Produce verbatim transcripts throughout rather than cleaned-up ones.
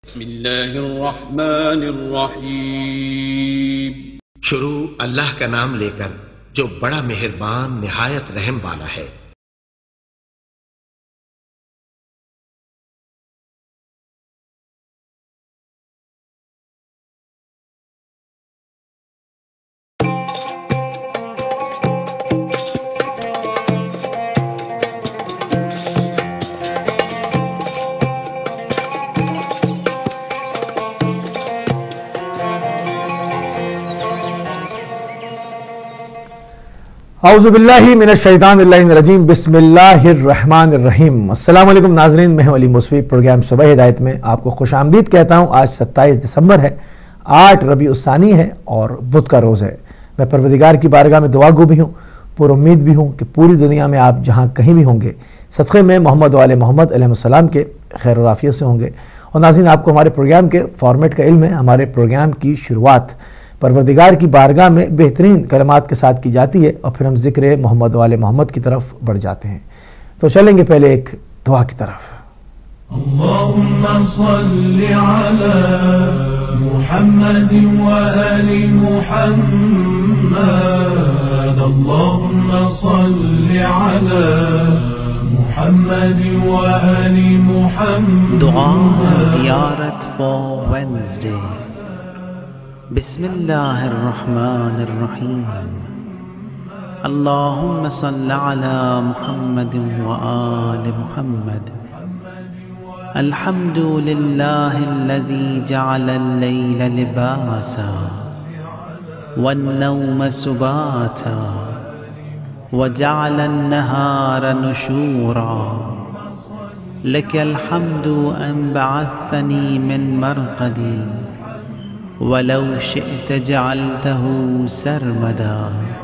बिस्मिल्लाहिर्रहमानिर्रहीम। शुरू अल्लाह का नाम लेकर जो बड़ा मेहरबान निहायत रहम वाला है। औज़ुबिल्लाहि मिनश्शैतानिर्रजीम बिस्मिल्लाहिर्रहमानिर्रहीम। अस्सलाम वालेकुम नाज़रीन, मैं हूं अली मुसवी। प्रोग्राम सुबह हिदायत में आपको खुशामदीद कहता हूं। आज सत्ताईस दिसंबर है, आठ रबी उस्सानी है और बुध का रोज़ है। मैं परवरदिगार की बारगाह में दुआगो भी हूँ, पुर उम्मीद भी हूँ कि पूरी दुनिया में आप जहाँ कहीं भी होंगे सदक़े में मोहम्मद वाले मोहम्मद अलैहिस्सलाम के खैर और आफियत से होंगे। और नाज़रीन, आपको हमारे प्रोग्राम के फॉर्मेट का इल्म है। हमारे प्रोग्राम की शुरुआत परवरदिगार की बारगाह में बेहतरीन कलमात के साथ की जाती है और फिर हम ज़िक्र मोहम्मद वाले मोहम्मद की तरफ बढ़ जाते हैं। तो चलेंगे पहले एक दुआ की तरफ। अल्लाहुम्मा सल्लि अला मुहम्मद व आलि मुहम्मद। अल्लाहुम्मा सल्लि अला मुहम्मद व आलि मुहम्मद। दुआ ज़ियारत फॉर वेडनेसडे। बिस्मिल्लाहिर्रहमानिर्रहीम। अल्लाहुम्मा सल्लि अला मुहम्मद व आलि मुहम्मद। अल्हम्दुलिल्लाहिल्लज़ी जअलल लैला लिबासा वन्नौम सुबाता व जअलन नहारा नुशूरा। लकल हम्दु अन बअस्तनी मिन मरक़दी वलौ शिअत जअलतहु सरमदा।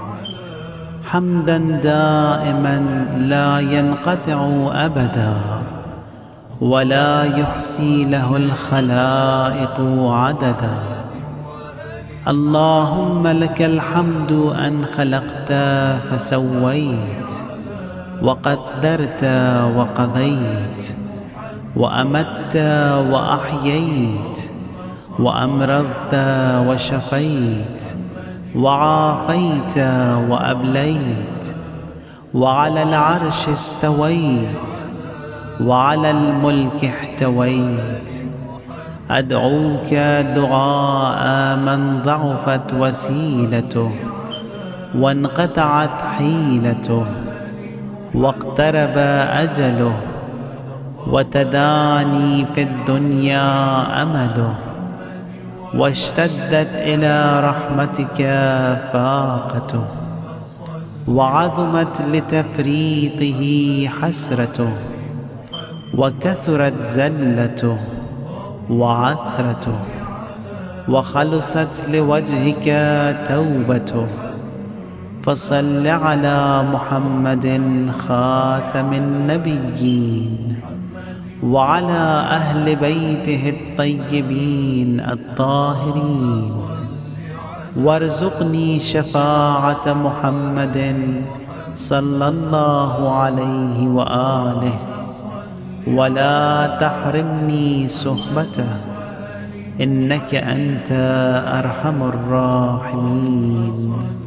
हम्दन दाइमन ला यनक़तिअु अबदा वला युहसी लहुल खलाइक़ु अददा। अल्लाहुम्मा लकल हम्दु अन खलक़त फसव्वैत व क़द्दरत व क़ज़ैत व अमत्त व अह्यैत व अमरज़त व शफ़ैत व आफ़ैत व अब्लैत व अलल अर्श इस्तवैत व अलल मुल्क इह्तवैत। अदऊक दुआअ मन ज़अफ़त वसीलतुह वन्क़तअत हीलतुह वक़्तरब अजलुह व तदानी फ़िद्दुन्या अमलुह वश्तद्दत इला रहमतिक फ़ाक़तुह वअज़ुमत लितफ़रीतिही हसरतुह वकथुरत ज़ल्लतुह वअसरतुह वख़लुसत लिवजहिक तौबतुह। फ़सल्लि अला मुहम्मदिन ख़ातमिन नबिय्यीन व अला अहलि बैतिहि अत्तय्यबीन अत्ताहिरीन वर्ज़ुक़नी शफ़ाअत मुहम्मदिन सल्लल्लाहु अलैहि व आलिहि वला तहरिमनी सुहबतह इन्नक अन्त अरहमुर राहिमीन।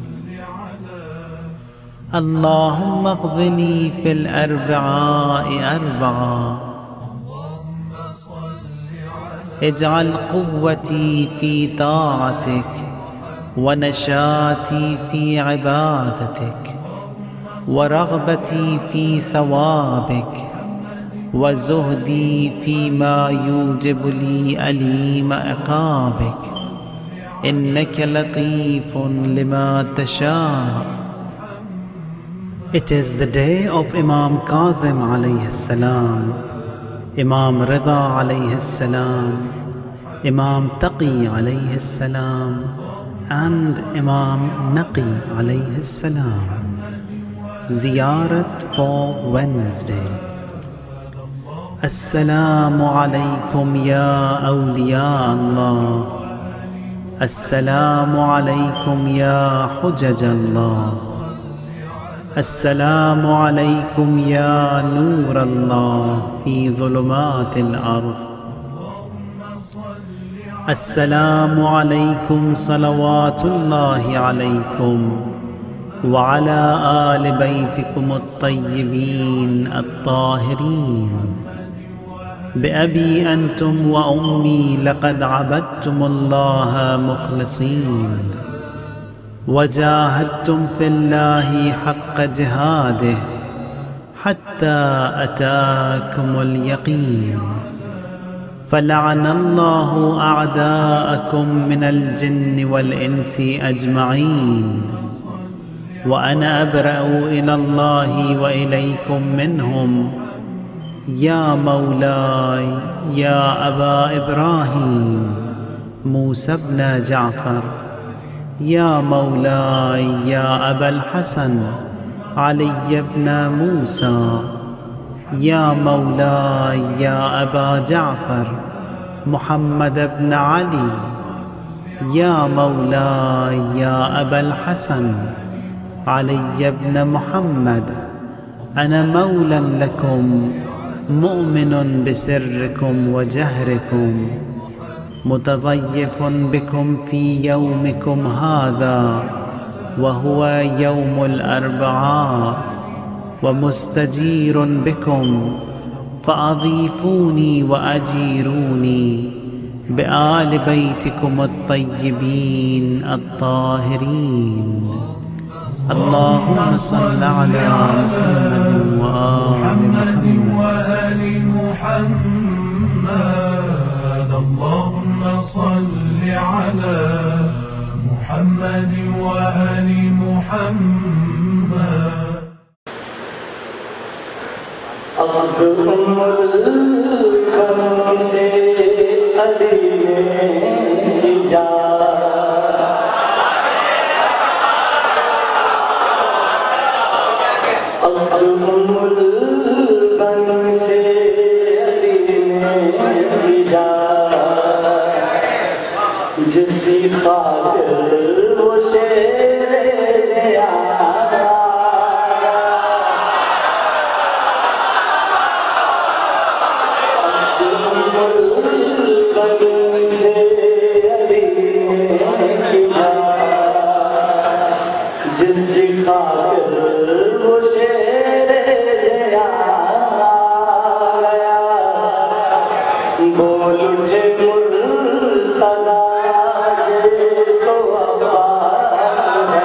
अल्लाहुम्मा क़्ज़िनी फ़िल अर्बआइ अर्बआ इजअल क़ुव्वती फ़ी ताअतिक व नशाती फ़ी इबादतिक व रग़बती फ़ी सवाबिक व ज़ुहदी फ़ीमा यूजिबु ली अलीम इक़ाबिक। इन्नक लतीफ़ुन लिमा तशा। It is the day of Imam Kazim alayhi salam, Imam Rida alayhi salam, Imam Taqi alayhi salam and Imam Naqi alayhi salam. Ziyarat for Wednesday. Assalamu alaykum ya awliya Allah. Assalamu alaykum ya hujjaj Allah. अस्सलामु अलैकुम या नूर अल्लाह फी ज़ुलुमातिल अर्ज़। अस्सलामु अलैकुम सलवातुल्लाहि अलैकुम व अला आलि बैतिकुम अत्तय्यिबीन अत्ताहिरीन बिअबी अंतुम व उम्मी लक़द अबदतुमुल्लाह मुख़लिसीन व जाहदतुम फ़िल्लाहि हक़्क़ जिहादिहि हत्ता अताकुमुल यक़ीन फ़लअनल्लाहु अअदाअकुम मिनल जिन्नि वल इंसि अजमईन व अना अब्रअु इलल्लाहि व इलैकुम मिनहुम या मौलाय या अबा इब्राहीम मूसा इब्न जाफ़र या मौलाय या अबल हसन अली इब्न मूसा या मौलाय या अबा जाफ़र मुहम्मद इब्न अली या मौलाय या अबल हसन अली इब्न मुहम्मद अना मौलन लकुम मुअमिनुन बिसिर्रिकुम व जहरिकुम मुतज़य्यफ़ुन बिकुम फ़ी यौमिकुम हाज़ा व हुवा यौमुल अर्बआ व मुस्तजीरुन बिकुम फ़अज़ीफ़ूनी व अजीरूनी बिआल बैतिकुम अत्तय्यिबीन अत्ताहिरीन अल्लाहुम्मा सल्लि अला मुहम्मद व आलि मुहम्मद अल्लाहुम्मा सल्लि अला मुहम्मद व आलि मुहम्मद अब्द उम्मुल बनी से अली ने की जा अब्द उम्मुल बनी से अली ने की जा जिसकी खातिर वो शेरे जया जिसकी खातिर वो शेरे जया गया बोल उठे मुर्तज़ा तो अब्बास है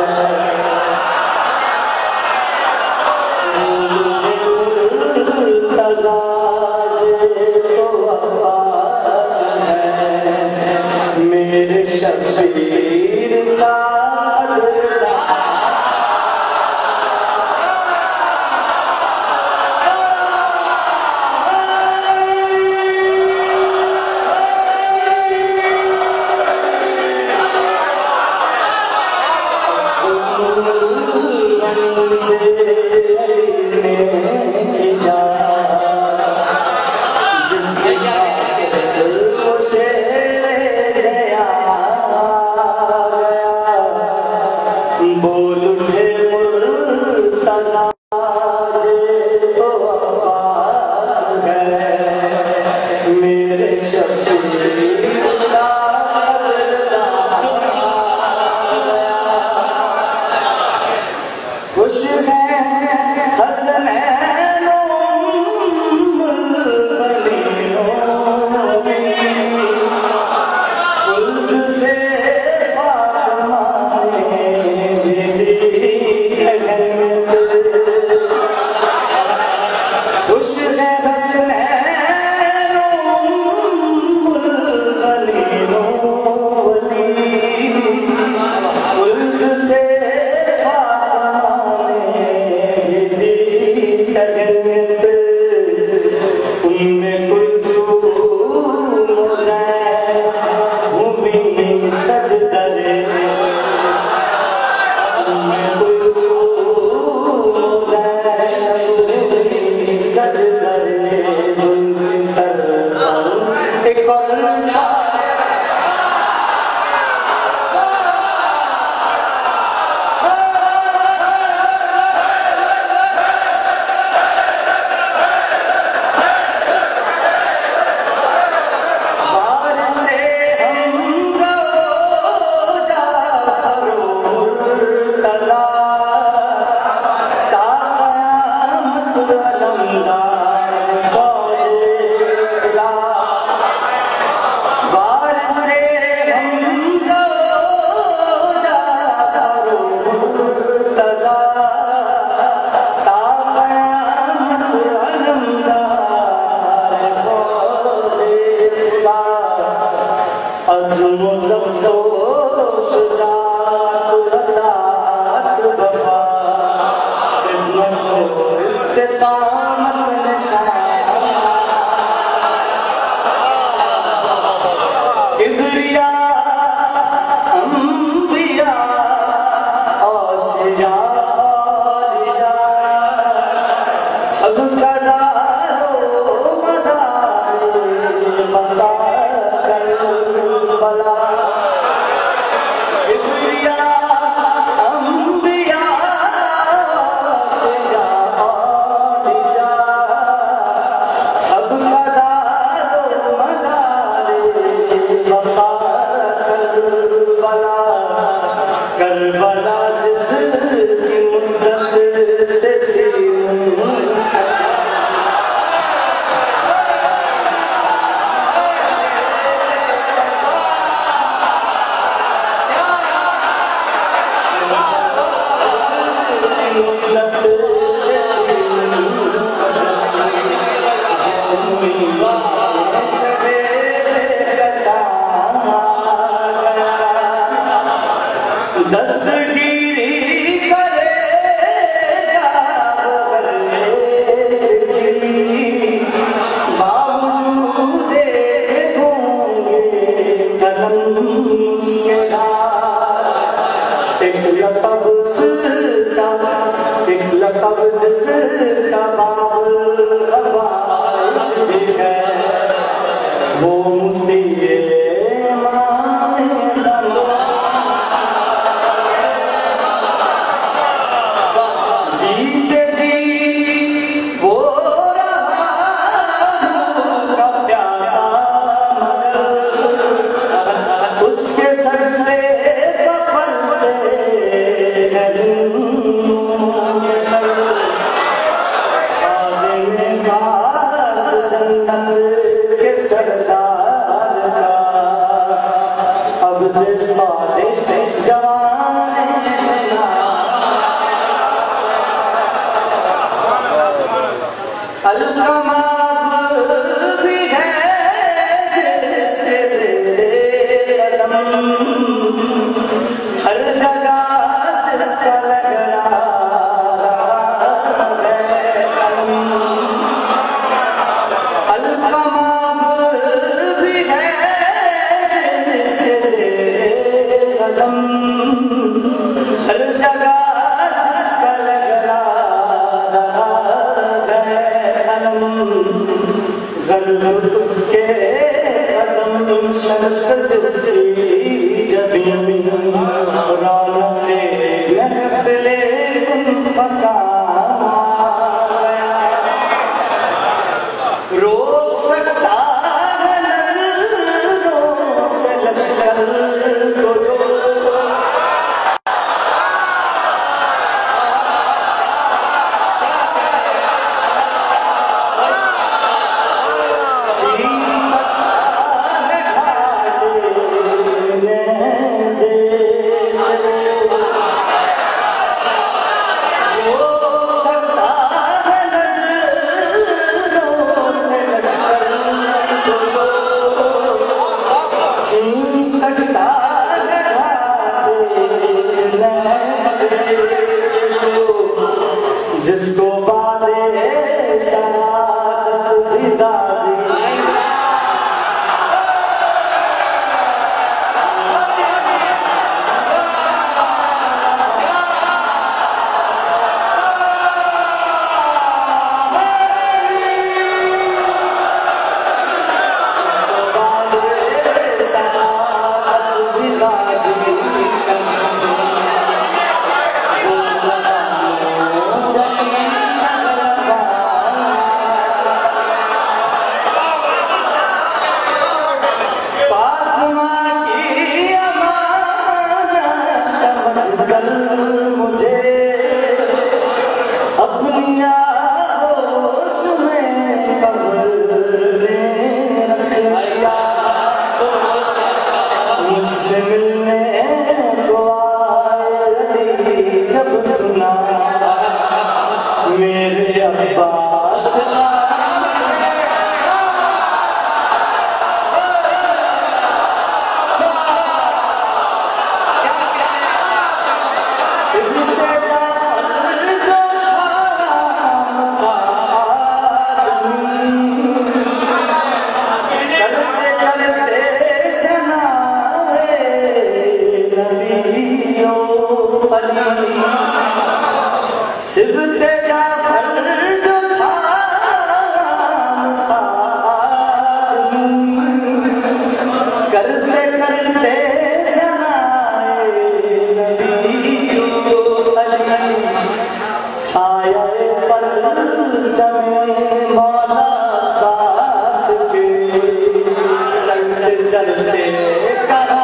बोल उठे मुर्तज़ा तो अब्बास है मेरे शबीर का जिसके वो शेरे जया अज़्म ज़ब्तो शुजाअत अतात वफ़ा ख़िदमत व इस्तिक़ामत निशान किबरिया अंबिया औसिया औलिया सबका दारो मदार बता कर बला किबरिया अंबिया औसिया औलिया सबका दारो मदार बता करबला करबला जिसकी मुद्दत से थी दस्तगीरी करेगा बावजूद होंगे कदम उसके एक लक़ब जिसका एक लक़ब जिसका बाबुल ग़वाइश भी है वो मुद्दे जीते जी वो रहा का प्यासा मगर उसके सजदे का पलते है जिन्होंने खादिम खास जन्नत के सरदार का अब्द सालिह जवान जना अलकमाब भी है जैसे कदम हर जगह जिसका लग रहा है अलकमाब भी है जैसे कदम हर जगह जिसका लग रहा गर्व उसके कदम शर्त जिसकी जबीन रौनक़े महफ़िले फका रोक सकता है नज़रों से लश्कर को जो जिसको बादे शहादत भी दाज़ी जिसको बादे शहादत भी दाज़ी मुझे अपनी आगोश में कब्र में रख लिया मुझसे मिलने को आए जब सुना मेरे अब्बास का। चलते कहाँ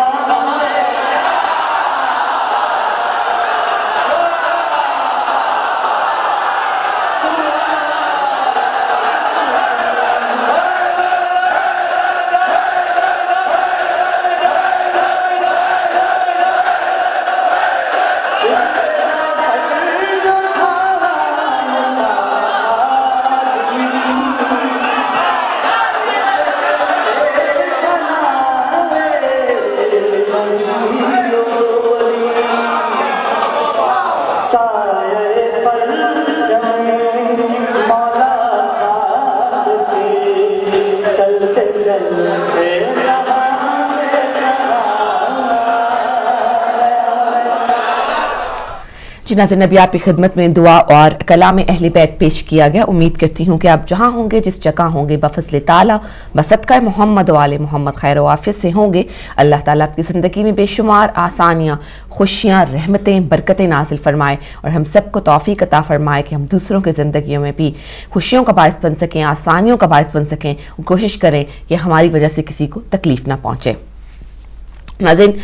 जी नाज़रीन, नबी आपकी खिदमत में दुआ और कलाम अहले बैत पेश किया गया। उम्मीद करती हूँ कि आप जहाँ होंगे, जिस जगह होंगे, बफज़ल ताला बसदका मोहम्मद वाले मोहम्मद खैर वाफिस से होंगे, अल्लाह ताला आपकी ज़िंदगी में बेशुमार आसानियाँ, खुशियाँ, रहमतें, बरकतें नाजिल फरमाए और हम सबको तौफीक अता फरमाए कि हम दूसरों की ज़िंदगियों में भी खुशियों का बायस बन सकें, आसानियों का बायस बन सकें। कोशिश करें कि हमारी वजह से किसी को तकलीफ़ ना पहुँचे। नाज़रीन,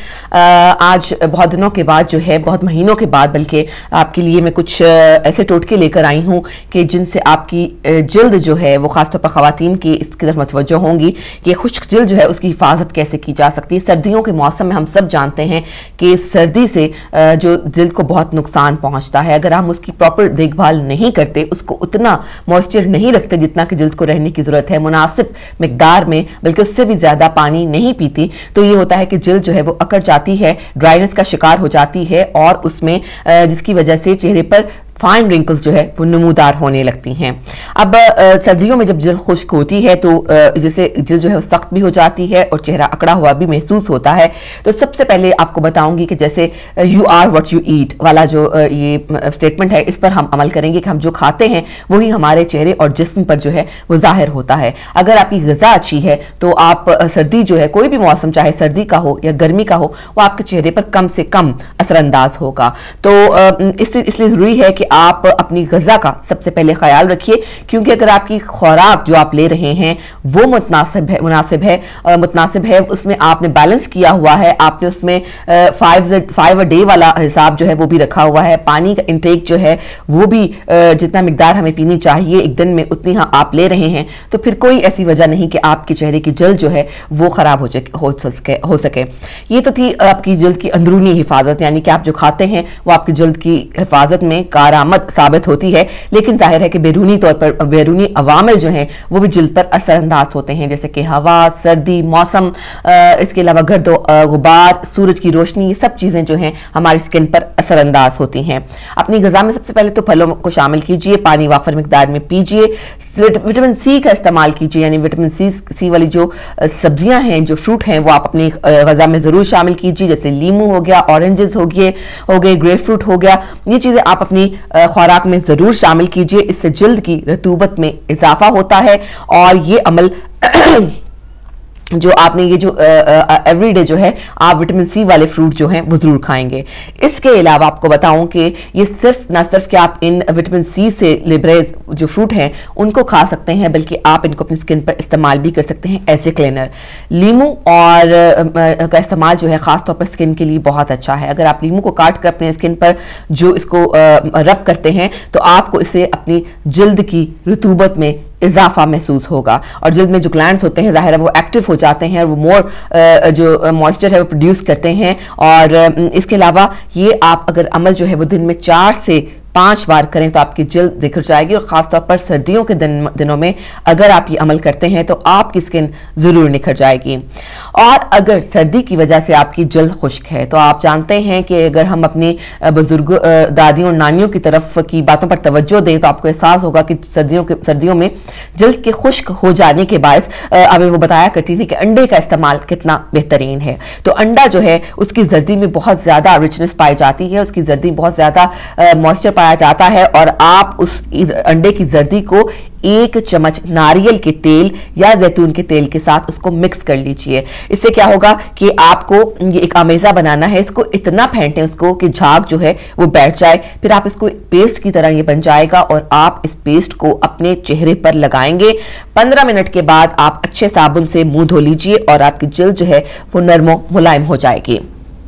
आज बहुत दिनों के बाद जो है, बहुत महीनों के बाद बल्कि आपके लिए मैं कुछ ऐसे टोटके लेकर आई हूँ कि जिनसे आपकी जल्द जो है वो ख़ासतौर पर ख़वातीन की इसकी तरफ मतवज्जो होंगी कि खुश्क जल्द जो है उसकी हिफाजत कैसे की जा सकती है। सर्दियों के मौसम में हम सब जानते हैं कि सर्दी से जो जल्द को बहुत नुकसान पहुँचता है। अगर हम उसकी प्रॉपर देखभाल नहीं करते, उसको उतना मॉइस्चर नहीं रखते जितना कि जल्द को रहने की ज़रूरत है, मुनासिब मिकदार में, बल्कि उससे भी ज़्यादा पानी नहीं पीती, तो ये होता है कि जल्द जो है वो अकड़ जाती है, ड्राइनेस का शिकार हो जाती है और उसमें जिसकी वजह से चेहरे पर फाइन रिंकल्स जो है वो नमूदार होने लगती हैं। अब आ, सर्दियों में जब जल्द खुश्क होती है तो जैसे जल्द जो है वो सख्त भी हो जाती है और चेहरा अकड़ा हुआ भी महसूस होता है। तो सबसे पहले आपको बताऊंगी कि जैसे you are what you eat वाला जो ये स्टेटमेंट है, इस पर हम अमल करेंगे कि हम जो खाते हैं वही हमारे चेहरे और जिस्म पर जो है वो जाहिर होता है। अगर आपकी ग़िज़ा अच्छी है तो आप सर्दी जो है, कोई भी मौसम चाहे सर्दी का हो या गर्मी का हो, वो आपके चेहरे पर कम से कम असरअंदाज होगा। तो इसलिए इसलिए ज़रूरी है कि आप अपनी ग़िज़ा का सबसे पहले ख्याल रखिए, क्योंकि अगर आपकी खुराक जो आप ले रहे हैं वो मुतनासिब है मुनासिब है मुतनासिब है, उसमें आपने बैलेंस किया हुआ है, आपने उसमें फाइव फाइव अ डे वाला हिसाब जो है वो भी रखा हुआ है, पानी का इंटेक जो है वो भी जितना मिकदार हमें पीनी चाहिए एक दिन में उतनी आप ले रहे हैं, तो फिर कोई ऐसी वजह नहीं कि आपके चेहरे की जल्द जो है वो ख़राब हो हो सके हो सके ये तो थी आपकी जल्द की अंदरूनी हिफाजत, यानी कि आप जो खाते हैं वो आपकी जल्द की हिफाजत में कारआमद साबित होती है। लेकिन जाहिर है कि बैरूनी तौर पर बैरूनी अवामिल जो हैं वो भी जल्द पर असरअंदाज होते हैं, जैसे कि हवा, सर्दी, मौसम, इसके अलावा गर्द गुबार, सूरज की रोशनी, ये सब चीज़ें जो हैं हमारी स्किन पर असरअंदाज होती हैं। अपनी ग़िज़ा में सबसे पहले तो फलों को शामिल कीजिए, पानी वाफर मिकदार में पीजिए, विटामिन सी का इस्तेमाल कीजिए, यानी विटामिन सी सी वाली जो सब्जियां हैं, जो फ्रूट हैं, वो आप अपनी ग़िज़ा में ज़रूर शामिल कीजिए, जैसे लीमू हो गया, ऑरेंजेस हो गए हो गए ग्रेप फ्रूट हो गया, ये चीज़ें आप अपनी खुराक में ज़रूर शामिल कीजिए। इससे जल्द की रतूबत में इजाफा होता है और ये अमल जो आपने ये जो एवरीडे जो है आप विटामिन सी वाले फ्रूट जो हैं वो ज़रूर खाएंगे। इसके अलावा आपको बताऊं कि ये सिर्फ ना सिर्फ कि आप इन विटामिन सी से लिबरेज जो फ्रूट हैं उनको खा सकते हैं, बल्कि आप इनको अपनी स्किन पर इस्तेमाल भी कर सकते हैं एज ए क्लीनर। लीमू और आ, का इस्तेमाल जो है ख़ास तौर पर स्किन के लिए बहुत अच्छा है। अगर आप लीमू को काट कर अपने स्किन पर जो इसको रब करते हैं तो आपको इसे अपनी जल्द की रतूबत में इजाफा महसूस होगा और जल्द में जो ग्लैंड्स होते हैं ज़ाहिर है वो एक्टिव हो जाते हैं और वो मोर जो मॉइस्चर है वो प्रोड्यूस करते हैं। और इसके अलावा ये आप अगर अमल जो है वो दिन में चार से पांच बार करें तो आपकी जल्द निखर जाएगी और ख़ासतौर पर सर्दियों के दिन दिनों में अगर आप ये अमल करते हैं तो आपकी स्किन ज़रूर निखर जाएगी। और अगर सर्दी की वजह से आपकी जल्द खुश्क है तो आप जानते हैं कि अगर हम अपनी बुजुर्ग दादियों नानियों की तरफ की बातों पर तवज्जो दें तो आपको एहसास होगा कि सर्दियों के सर्दियों में जल्द के खुश्क हो जाने के बायस हमें वो बताया करती थी कि अंडे का इस्तेमाल कितना बेहतरीन है। तो अंडा जो है उसकी जर्दी में बहुत ज़्यादा रिचनेस पाई जाती है, उसकी जर्दी बहुत ज़्यादा मॉइस्चर पाया पाया जाता है, और आप उस अंडे की जर्दी को एक चम्मच नारियल के तेल या जैतून के तेल के साथ उसको मिक्स कर लीजिए। इससे क्या होगा कि आपको ये एक अमेज़ा बनाना है, इसको इतना फेंटें उसको कि झाग जो है वो बैठ जाए, फिर आप इसको पेस्ट की तरह ये बन जाएगा और आप इस पेस्ट को अपने चेहरे पर लगाएंगे। पंद्रह मिनट के बाद आप अच्छे साबुन से मुंह धो लीजिए और आपकी जल्द जो है वो नरम मुलायम हो जाएगी।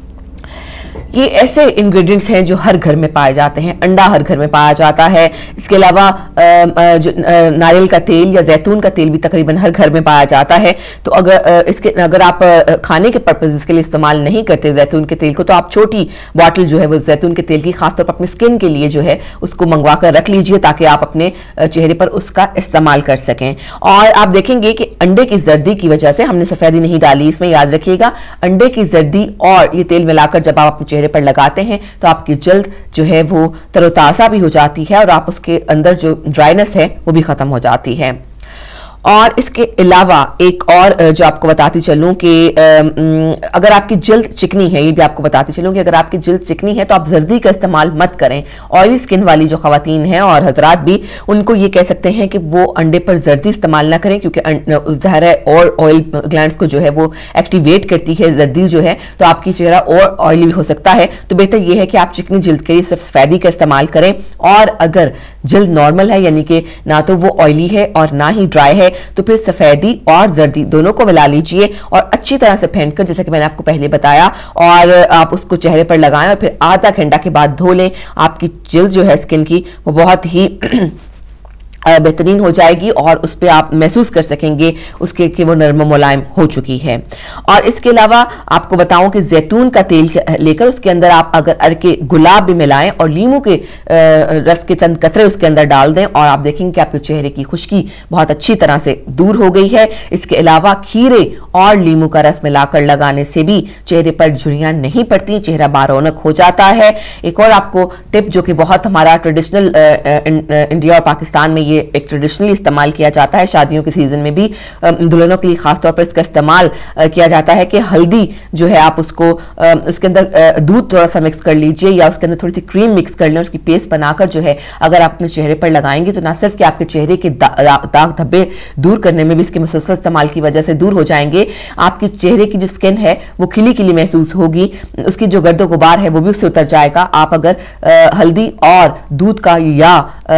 ये ऐसे इंग्रेडिएंट्स हैं जो हर घर में पाए जाते हैं। अंडा हर घर में पाया जाता है, इसके अलावा जो नारियल का तेल या जैतून का तेल भी तकरीबन हर घर में पाया जाता है। तो अगर इसके अगर आप खाने के पर्पज़ के लिए इस्तेमाल नहीं करते जैतून के तेल को, तो आप छोटी बॉटल जो है वो जैतून के तेल की खासतौर पर अपनी स्किन के लिए जो है उसको मंगवा कर रख लीजिए, ताकि आप अपने चेहरे पर उसका इस्तेमाल कर सकें। और आप देखेंगे कि अंडे की जर्दी की वजह से हमने सफ़ेदी नहीं डाली इसमें, याद रखिएगा। अंडे की जर्दी और ये तेल मिलाकर जब आप अपने चेहरे पर लगाते हैं तो आपकी जल्द जो है वो तरोताज़ा भी हो जाती है और आप उसके अंदर जो ड्राइनेस है वो भी खत्म हो जाती है। और इसके अलावा एक और जो आपको बताती चलूं कि अगर आपकी जल्द चिकनी है, ये भी आपको बताती चलूं कि अगर आपकी जल्द चिकनी है तो आप जर्दी का इस्तेमाल मत करें। ऑयली स्किन वाली जो खवातीन हैं और हजरात भी, उनको ये कह सकते हैं कि वो अंडे पर जर्दी इस्तेमाल ना करें, क्योंकि ज़ाहिर है और ऑयल ग्लैंड्स को जो है वो एक्टिवेट करती है जर्दी जो है, तो आपकी चेहरा और ऑयली भी हो सकता है। तो बेहतर ये है कि आप चिकनी जल्द के लिए सिर्फ सफ़ेदी का इस्तेमाल करें। और अगर जल्द नॉर्मल है, यानी कि ना तो वो ऑयली है और ना ही ड्राई है, तो फिर सफेदी और जर्दी दोनों को मिला लीजिए और अच्छी तरह से फेंट कर, जैसे कि मैंने आपको पहले बताया, और आप उसको चेहरे पर लगाएं और फिर आधा घंटा के बाद धो लें। आपकी जल्द जो है स्किन की वो बहुत ही बेहतरीन हो जाएगी और उस पर आप महसूस कर सकेंगे उसके कि वो नरम मुलायम हो चुकी है। और इसके अलावा आपको बताऊं कि जैतून का तेल लेकर उसके अंदर आप अगर अरके गुलाब भी मिलाएं और लीमू के रस के चंद कतरे उसके अंदर डाल दें, और आप देखेंगे कि आपके चेहरे की खुश्की बहुत अच्छी तरह से दूर हो गई है। इसके अलावा खीरे और लीमू का रस मिलाकर लगाने से भी चेहरे पर झुर्रियां नहीं पड़ती, चेहरा बारौनक हो जाता है। एक और आपको टिप जो कि बहुत हमारा ट्रेडिशनल इंडिया और पाकिस्तान में ये एक ट्रेडिशनली इस्तेमाल किया जाता है, शादियों के सीजन में भी दुल्हनों के लिए खासतौर पर इसका इस्तेमाल किया जाता है कि हल्दी जो है आप उसको उसके अंदर दूध थोड़ा सा मिक्स कर लीजिए या उसके अंदर थोड़ी सी क्रीम मिक्स कर लें, उसकी पेस्ट बनाकर जो है अगर आप अपने चेहरे पर लगाएंगे तो ना सिर्फ कि आपके चेहरे के दाग धब्बे दूर करने में भी इसके मुसलसल इस्तेमाल की वजह से दूर हो जाएंगे, आपके चेहरे की जो स्किन है वो खिली खिली महसूस होगी, उसकी जो गर्दो गुबार है वो भी उससे उतर जाएगा। आप अगर हल्दी और दूध का या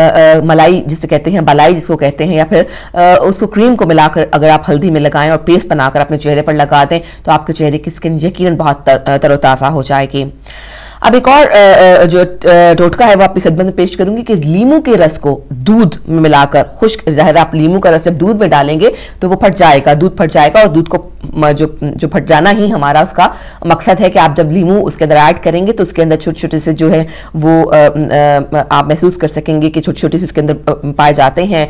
मलाई जिसे कहते हैं, बलाई जिसको कहते हैं, या फिर आ, उसको क्रीम को मिलाकर अगर आप हल्दी में लगाएं और पेस्ट बनाकर अपने चेहरे पर लगा दें तो आपके चेहरे की स्किन यकीनन बहुत तर, तरोताज़ा हो जाएगी। अब एक और जो टोटका है वो आपकी खिदमत में पेश करूंगी कि लीमू के रस को दूध में मिलाकर, खुश्क जाहिर आप लीमू का रस जब दूध में डालेंगे तो वो फट जाएगा, दूध फट जाएगा, और दूध को जो जो फट जाना ही हमारा उसका मकसद है कि आप जब लीमू उसके अंदर ऐड करेंगे तो उसके अंदर छोटे छोटे से जो है वो आ, आ, आप महसूस कर सकेंगे कि छोटे छोटे से उसके अंदर पाए जाते हैं,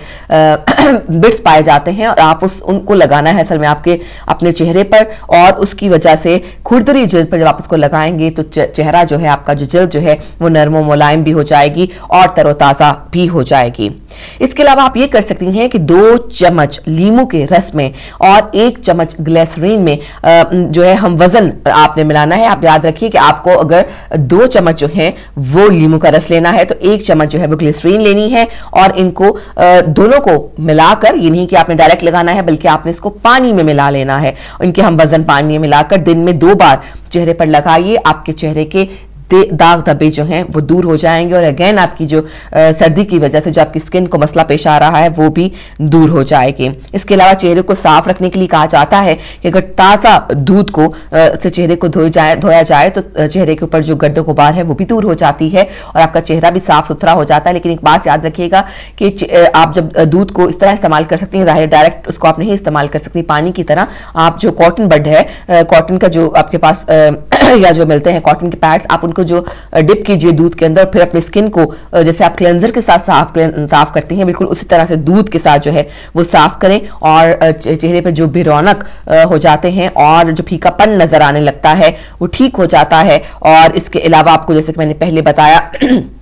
बिट्स पाए जाते हैं, और आप उस उनको लगाना है असल में आपके अपने चेहरे पर, और उसकी वजह से खुरदरी जल्द पर जब आप उसको लगाएंगे तो चेहरा जो है आपका जो जल्द जो है वो नरम मुलायम भी हो जाएगी और तरोताज़ा भी हो जाएगी। इसके अलावा आप ये कर सकती हैं कि दो चम्मच लीमू के रस में और एक चम्मच ग्लिसरीन में जो है हम वजन आपने मिलाना है। आप याद रखिए कि आपको अगर दो चम्मच जो है वो लीमू का रस लेना है तो एक चम्मच जो है वो ग्लिसरीन लेनी है, और इनको दोनों को मिलाकर, ये नहीं कि आपने डायरेक्ट लगाना है बल्कि आपने इसको पानी में मिला लेना है। इनके हम वजन पानी में मिलाकर दिन में दो बार चेहरे पर लगाइए, आपके चेहरे के दाग धब्बे जो हैं वो दूर हो जाएंगे, और अगेन आपकी जो आ, सर्दी की वजह से जो आपकी स्किन को मसला पेश आ रहा है वो भी दूर हो जाएगी। इसके अलावा चेहरे को साफ रखने के लिए कहा जाता है कि अगर ताज़ा दूध को आ, से चेहरे को धोया जाए धोया जाए तो चेहरे के ऊपर जो गर्द गुबार है वो भी दूर हो जाती है और आपका चेहरा भी साफ सुथरा हो जाता है। लेकिन एक बात याद रखिएगा कि आप जब दूध को इस तरह इस्तेमाल कर सकती हैं, डायरेक्ट उसको आप नहीं इस्तेमाल कर सकती पानी की तरह। आप जो कॉटन बड है, कॉटन का जो आपके पास या जो मिलते हैं कॉटन के पैड्स, आप उनको जो डिप कीजिए दूध के अंदर, फिर अपनी स्किन को जैसे आप क्लेंजर के साथ साफ साफ करती हैं बिल्कुल उसी तरह से दूध के साथ जो है वो साफ करें, और चेहरे पे जो बेरौनक हो जाते हैं और जो फीकापन नजर आने लगता है वो ठीक हो जाता है। और इसके अलावा आपको जैसे कि मैंने पहले बताया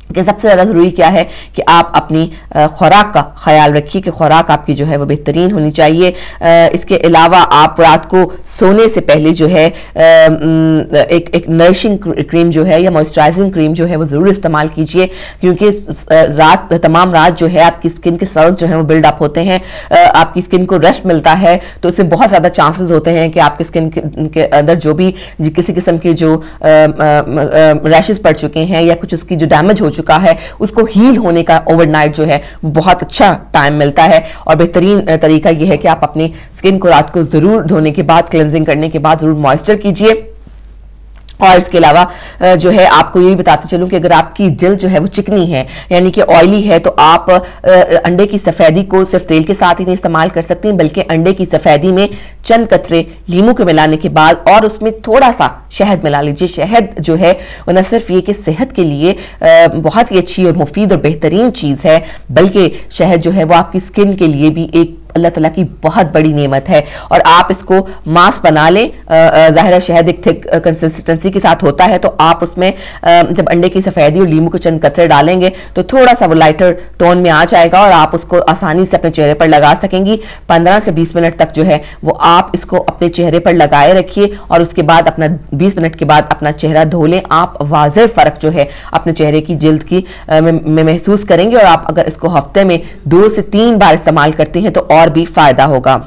कि सबसे ज़्यादा ज़रूरी क्या है कि आप अपनी खुराक का ख्याल रखिए कि खुराक आपकी जो है वो बेहतरीन होनी चाहिए। इसके अलावा आप रात को सोने से पहले जो है एक एक नरिशिंग क्रीम जो है या मॉइस्चराइजिंग क्रीम जो है वो ज़रूर इस्तेमाल कीजिए, क्योंकि रात तमाम रात जो है आपकी स्किन के सेल्स जो हैं वो बिल्डअप होते हैं, आपकी स्किन को रेस्ट मिलता है, तो इससे बहुत ज़्यादा चांसेस होते हैं कि आपकी स्किन के अंदर जो भी किसी किस्म के जो रैशेस पड़ चुके हैं या कुछ उसकी जो डैमेज हो चुका है उसको हील होने का ओवरनाइट जो है वो बहुत अच्छा टाइम मिलता है। और बेहतरीन तरीका यह है कि आप अपनी स्किन को रात को जरूर धोने के बाद, क्लेंजिंग करने के बाद जरूर मॉइस्चर कीजिए। और इसके अलावा जो है आपको ये भी बताते चलूं कि अगर आपकी जल्द जो है वो चिकनी है यानी कि ऑयली है, तो आप अंडे की सफ़ेदी को सिर्फ तेल के साथ ही नहीं इस्तेमाल कर सकती, बल्कि अंडे की सफ़ेदी में चंद कतरे लीमू के मिलाने के बाद और उसमें थोड़ा सा शहद मिला लीजिए। शहद जो है वो न सिर्फ ये कि सेहत के लिए बहुत ही अच्छी और मुफीद और बेहतरीन चीज़ है, बल्कि शहद जो है वो आपकी स्किन के लिए भी एक अल्लाह ताला की बहुत बड़ी नेमत है। और आप इसको मास्क बना लें, ज़ाहिर शहद एक थिक कंसिस्टेंसी के साथ होता है, तो आप उसमें जब अंडे की सफ़ेदी और लीमू के चंद कतरे डालेंगे तो थोड़ा सा वो लाइटर टोन में आ जाएगा और आप उसको आसानी से अपने चेहरे पर लगा सकेंगी। पंद्रह से बीस मिनट तक जो है वो आप इसको अपने चेहरे पर लगाए रखिए और उसके बाद अपना बीस मिनट के बाद अपना चेहरा धो लें। आप वाज़ेह फ़र्क जो है अपने चेहरे की जिल्द की में महसूस करेंगे। और आप अगर इसको हफ्ते में दो से तीन बार इस्तेमाल करती हैं तो और भी फायदा होगा।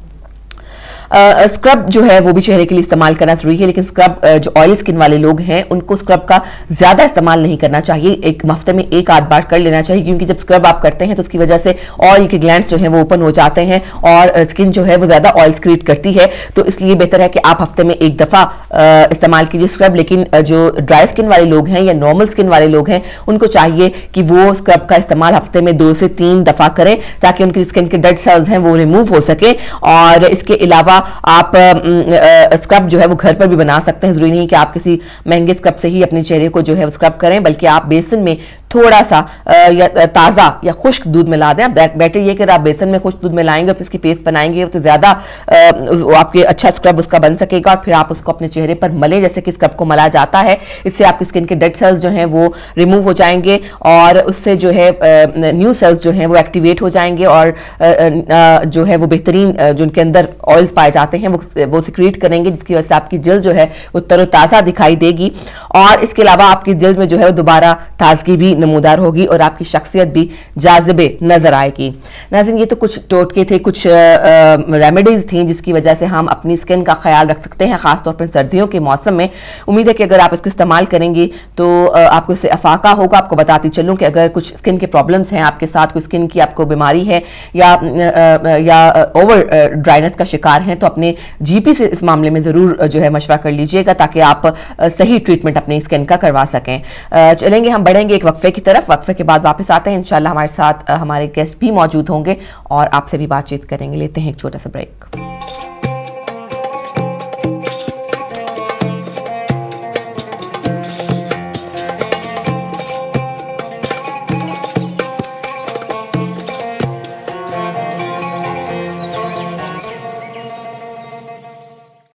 स्क्रब uh, जो है वो भी चेहरे के लिए इस्तेमाल करना जरूरी है, लेकिन स्क्रब uh, जो ऑयली स्किन वाले लोग हैं उनको स्क्रब का ज्यादा इस्तेमाल नहीं करना चाहिए। एक हफ्ते में एक आध बार कर लेना चाहिए, क्योंकि जब स्क्रब आप करते हैं तो उसकी वजह से ऑयल के ग्लैंड्स जो हैं वो ओपन हो जाते हैं और स्किन जो है वो ज्यादा ऑयल क्रिएट करती है। तो इसलिए बेहतर है कि आप हफ्ते में एक दफा uh, इस्तेमाल कीजिए स्क्रब। लेकिन uh, जो ड्राई स्किन वाले लोग हैं या नॉर्मल स्किन वाले लोग हैं उनको चाहिए कि वो स्क्रब का इस्तेमाल हफ्ते में दो से तीन दफा करें, ताकि उनकी स्किन के डेड सेल्स हैं वो रिमूव हो सके। और इसके अलावा आप स्क्रब जो है वो घर पर भी बना सकते हैं। जरूरी नहीं कि आप किसी महंगे स्क्रब से ही अपने चेहरे को जो है वो स्क्रब करें, बल्कि आप बेसन में थोड़ा सा या ताज़ा या खुश्क दूध मिला दें। बेटर ये कि आप बेसन में खुश्क दूध मिलाएंगे और इसकी पेस्ट बनाएंगे तो ज़्यादा आपके अच्छा स्क्रब उसका बन सकेगा। और फिर आप उसको अपने चेहरे पर मलें जैसे कि स्क्रब को मला जाता है। इससे आपकी स्किन के डेड सेल्स जो हैं वो रिमूव हो जाएंगे और उससे जो है न्यू सेल्स जो हैं वो एक्टिवेट हो जाएंगे और जो है वो बेहतरीन जो उनके अंदर ऑयल्स पाए जाते हैं वो वो सिक्रीट करेंगे, जिसकी वजह से आपकी जल्द जो है वो तरोताज़ा दिखाई देगी। और इसके अलावा आपकी जल्द में जो है वो दोबारा ताजगी भी नमूदार होगी और आपकी शख्सियत भी जाज़िबे नजर आएगी। नाज़रीन, ये तो कुछ टोटके थे, कुछ रेमेडीज थी जिसकी वजह से हम अपनी स्किन का ख्याल रख सकते हैं, खासतौर पर सर्दियों के मौसम में। उम्मीद है कि अगर आप इसको इस्तेमाल करेंगे तो आपको इससे अफाका होगा। आपको बताती चलूँ कि अगर कुछ स्किन के प्रॉब्लम्स हैं आपके साथ, कोई स्किन की आपको बीमारी है या या ओवर ड्राइनेस का शिकार हैं, तो अपने जीपी से इस मामले में ज़रूर जो है मशवरा कर लीजिएगा, ताकि आप सही ट्रीटमेंट अपनी स्किन का करवा सकें। चलेंगे, हम बढ़ेंगे एक वक्फे की तरफ। वक्फे के बाद वापस आते हैं। इंशाल्लाह हमारे साथ हमारे गेस्ट भी मौजूद होंगे और आपसे भी बातचीत करेंगे। लेते हैं एक छोटा सा ब्रेक।